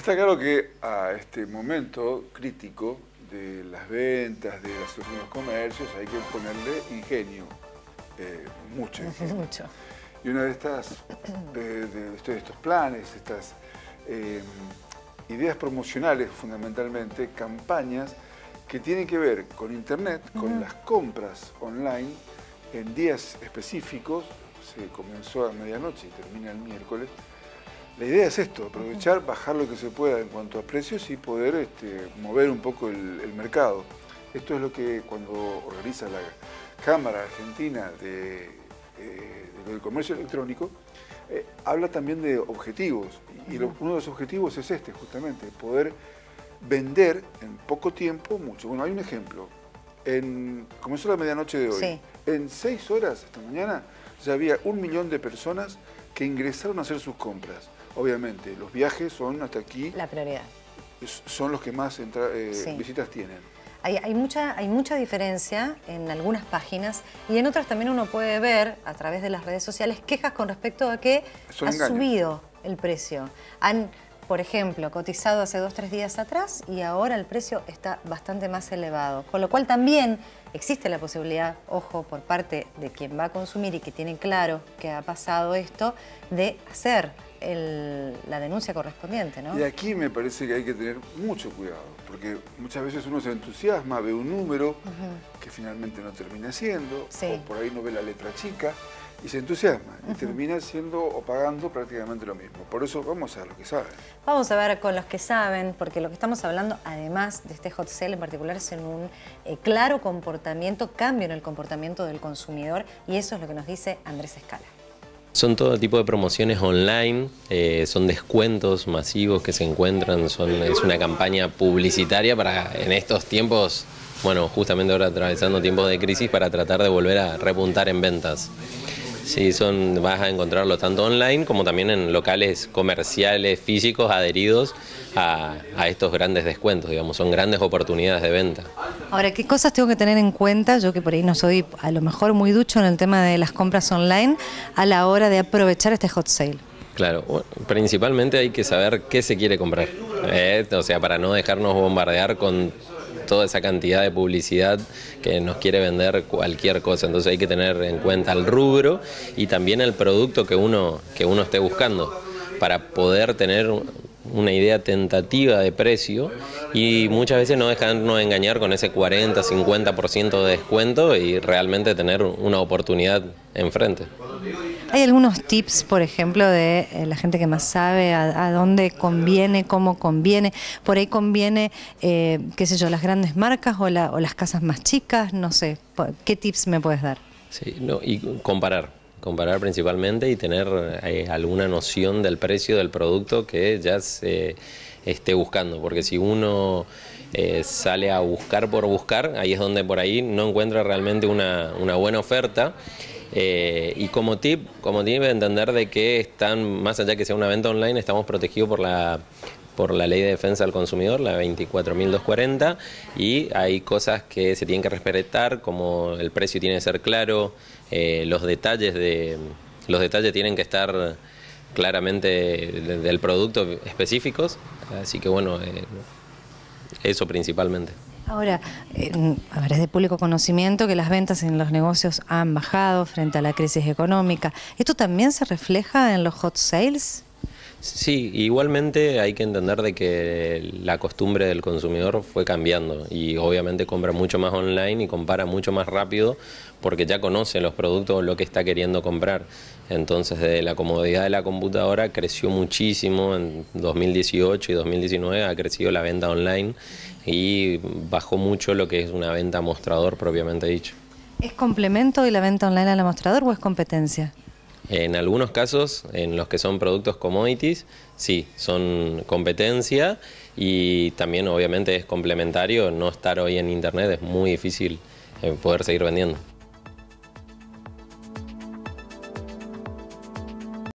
Está claro que a este momento crítico de las ventas, de los comercios, hay que ponerle ingenio, mucho ingenio. Mucho. Y una de estos planes, estas ideas promocionales fundamentalmente, campañas que tienen que ver con Internet, con las compras online en días específicos. Se comenzó a medianoche y termina el miércoles. La idea es esto, aprovechar, bajar lo que se pueda en cuanto a precios y poder mover un poco el mercado. Esto es lo que cuando organiza la Cámara Argentina del Comercio Electrónico, habla también de objetivos. Y uno de los objetivos es justamente, poder vender en poco tiempo mucho. Bueno, hay un ejemplo. Comenzó la medianoche de hoy. Sí. En 6 horas esta mañana ya había 1 millón de personas que ingresaron a hacer sus compras. Obviamente, los viajes son hasta aquí... La prioridad. Son los que más visitas tienen. Hay mucha diferencia en algunas páginas y en otras también uno puede ver a través de las redes sociales quejas con respecto a que subido el precio. Han, por ejemplo, cotizado hace 2 o 3 días atrás y ahora el precio está bastante más elevado. Con lo cual también existe la posibilidad, ojo, por parte de quien va a consumir y que tiene claro que ha pasado esto, de hacer la denuncia correspondiente, ¿no? Y aquí me parece que hay que tener mucho cuidado, porque muchas veces uno se entusiasma, ve un número que finalmente no termina siendo, o por ahí no ve la letra chica, y se entusiasma, y termina siendo o pagando prácticamente lo mismo. Por eso vamos a ver lo que saben. Vamos a ver con los que saben, porque lo que estamos hablando, además de este hot sale en particular, es en un claro cambio en el comportamiento del consumidor, y eso es lo que nos dice Andrés Escala. Son todo tipo de promociones online, son descuentos masivos que se encuentran, es una campaña publicitaria para en estos tiempos, bueno, justamente ahora atravesando tiempos de crisis, para tratar de volver a repuntar en ventas. Sí, vas a encontrarlo tanto online como también en locales comerciales físicos adheridos a estos grandes descuentos, digamos, son grandes oportunidades de venta. Ahora, ¿qué cosas tengo que tener en cuenta? Yo que por ahí no soy a lo mejor muy ducho en el tema de las compras online a la hora de aprovechar este hot sale. Claro, bueno, principalmente hay que saber qué se quiere comprar, o sea, para no dejarnos bombardear con toda esa cantidad de publicidad que nos quiere vender cualquier cosa. Entonces hay que tener en cuenta el rubro y también el producto que uno esté buscando para poder tener una idea tentativa de precio y muchas veces no dejarnos engañar con ese 40-50% de descuento y realmente tener una oportunidad enfrente. ¿Hay algunos tips, por ejemplo, de la gente que más sabe a dónde conviene, cómo conviene? Por ahí conviene, qué sé yo, las grandes marcas o las casas más chicas, no sé. ¿Qué tips me puedes dar? Sí, y comparar principalmente y tener alguna noción del precio del producto que ya se esté buscando, porque si uno sale a buscar por buscar, ahí es donde por ahí no encuentra realmente una buena oferta. Y como tip entender de que más allá que sea una venta online, estamos protegidos por la Ley de Defensa del Consumidor, la 24.240, y hay cosas que se tienen que respetar, como el precio tiene que ser claro, los detalles tienen que estar claramente del producto específicos, así que bueno, eso principalmente. Ahora, es de público conocimiento que las ventas en los negocios han bajado frente a la crisis económica. ¿Esto también se refleja en los hot sales? Sí, igualmente hay que entender de que la costumbre del consumidor fue cambiando y obviamente compra mucho más online y compara mucho más rápido porque ya conoce los productos, lo que está queriendo comprar. Entonces, de la comodidad de la computadora creció muchísimo en 2018 y 2019, ha crecido la venta online y bajó mucho lo que es una venta a mostrador propiamente dicho. ¿Es complemento de la venta online a la mostrador o es competencia? En algunos casos, en los que son productos commodities, sí, son competencia y también obviamente es complementario. No estar hoy en internet es muy difícil poder seguir vendiendo.